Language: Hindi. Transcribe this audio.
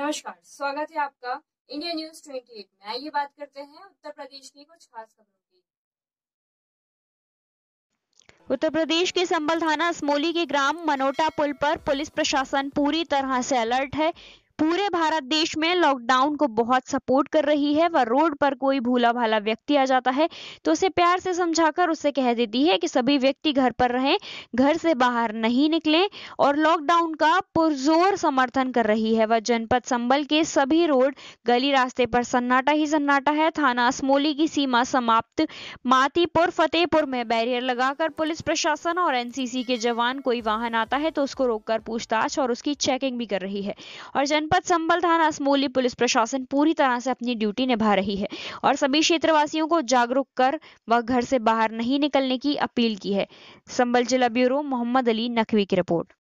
नमस्कार, स्वागत है आपका इंडिया न्यूज 28 में। आइए बात करते हैं उत्तर प्रदेश की कुछ खास खबरों की। उत्तर प्रदेश के संबल थाना असमोली के ग्राम मनोटा पुल पर पुलिस प्रशासन पूरी तरह से अलर्ट है। पूरे भारत देश में लॉकडाउन को बहुत सपोर्ट कर रही है। वह रोड पर कोई भूला भाला व्यक्ति आ जाता है तो उसे प्यार से समझाकर उससे कह देती है कि सभी व्यक्ति घर पर रहें, घर से बाहर नहीं निकलें और लॉकडाउन का पुरजोर समर्थन कर रही है। वह जनपद संबल के सभी रोड गली रास्ते पर सन्नाटा ही सन्नाटा है। थाना असमोली की सीमा समाप्त मातीपुर फतेहपुर में बैरियर लगाकर पुलिस प्रशासन और एनसीसी के जवान कोई वाहन आता है तो उसको रोककर पूछताछ और उसकी चेकिंग भी कर रही है। और जनपद संबल थाना असमोली पुलिस प्रशासन पूरी तरह से अपनी ड्यूटी निभा रही है और सभी क्षेत्रवासियों को जागरूक कर वह घर से बाहर नहीं निकलने की अपील की है। संबल जिला ब्यूरो मोहम्मद अली नकवी की रिपोर्ट।